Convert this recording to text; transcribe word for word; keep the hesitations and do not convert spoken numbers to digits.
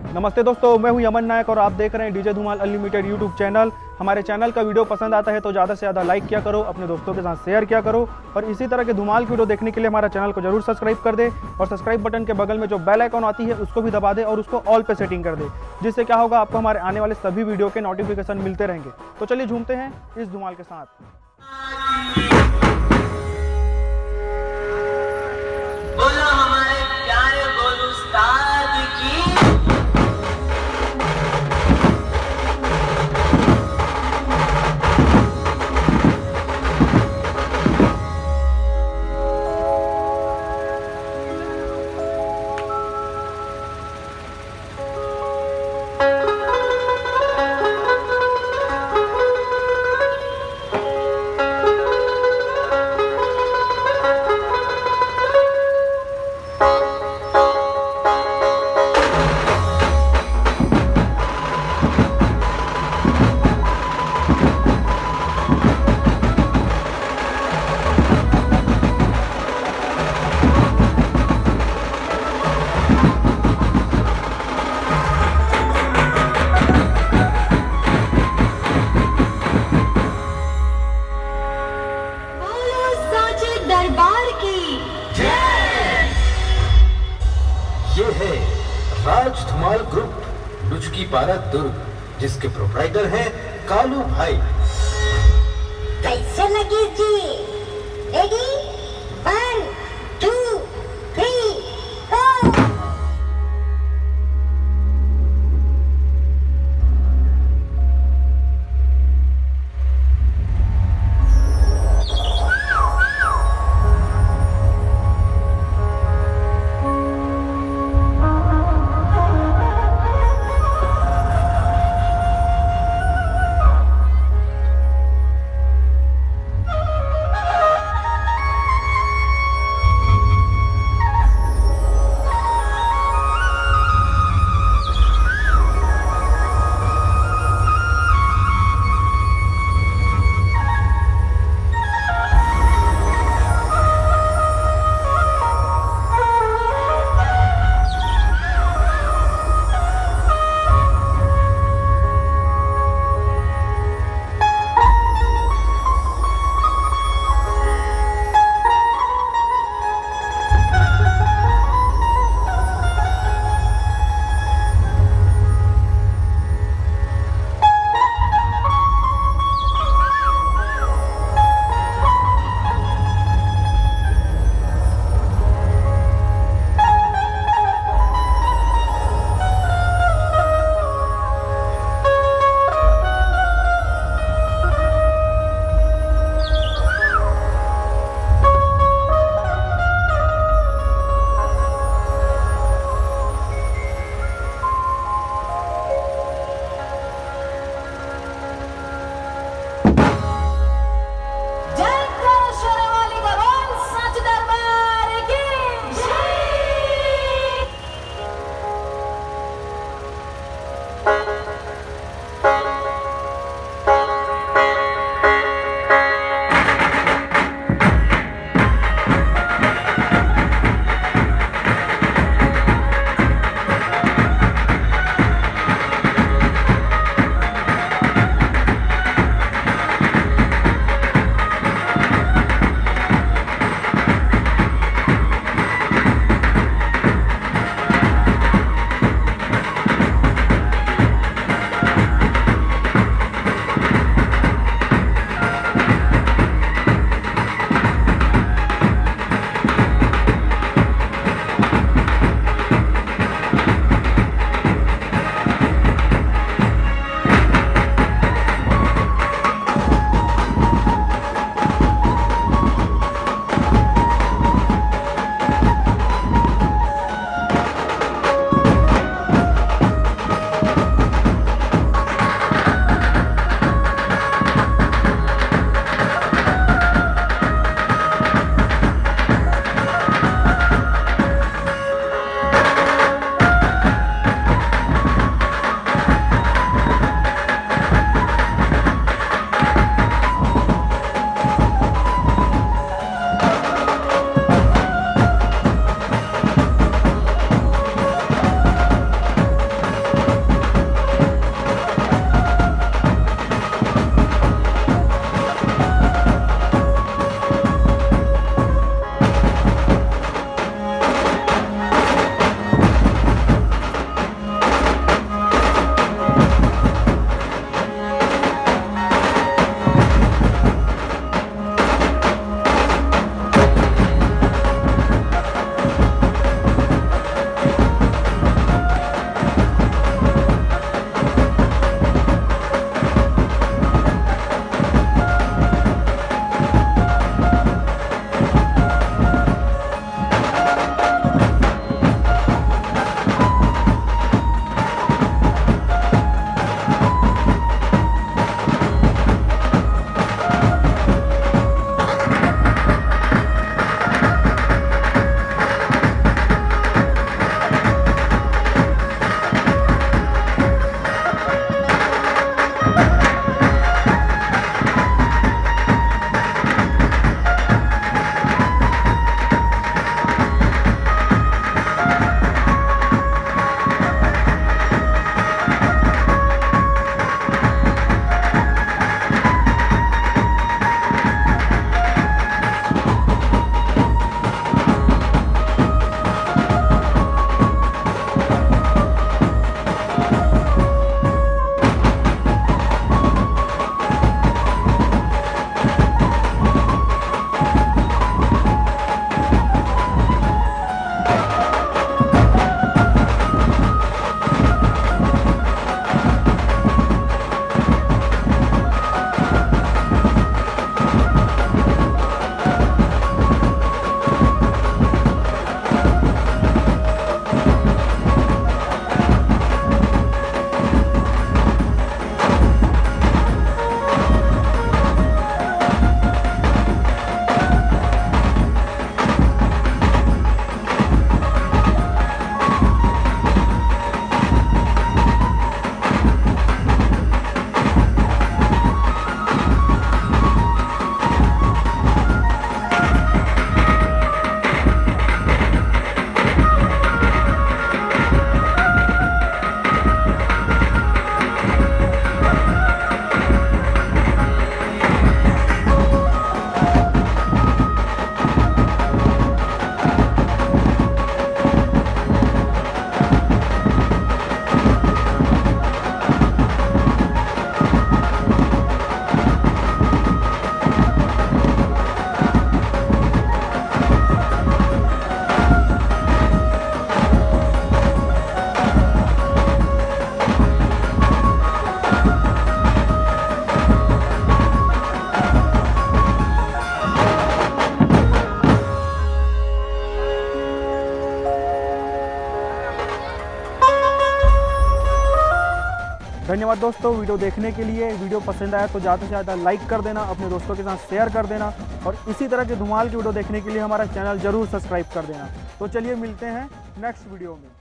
नमस्ते दोस्तों, मैं हूं यमन नायक और आप देख रहे हैं DJ Dhamaal unlimited YouTube channel. हमारे चैनल का वीडियो पसंद आता है तो ज़्यादा से ज़्यादा लाइक किया करो, अपने दोस्तों के साथ शेयर किया करो और इसी तरह के धमाल की वीडियो देखने के लिए हमारा चैनल को जरूर सब्सक्राइब कर दे और सब्सक्राइब बटन के बगल में जो बेल आइकॉन आती है उसको भी दबा दे और उसको ऑल पे सेटिंग कर दे, जिससे क्या होगा, आपको हमारे आने वाले सभी वीडियो के नोटिफिकेशन मिलते रहेंगे। तो चलिए झूमते हैं इस धमाल के साथ। बोलो हमारे प्यारे गोलू उस्ताद की। ये है राज धमाल ग्रुप लुचकी पारा दुर्ग, जिसके प्रोप्राइटर हैं कालू भाई। कैसे लगी जी? Ready? One two three four. धन्यवाद दोस्तों वीडियो देखने के लिए। वीडियो पसंद आया तो ज़्यादा से ज़्यादा लाइक कर देना, अपने दोस्तों के साथ शेयर कर देना और इसी तरह के धमाल की वीडियो देखने के लिए हमारा चैनल ज़रूर सब्सक्राइब कर देना। तो चलिए मिलते हैं नेक्स्ट वीडियो में।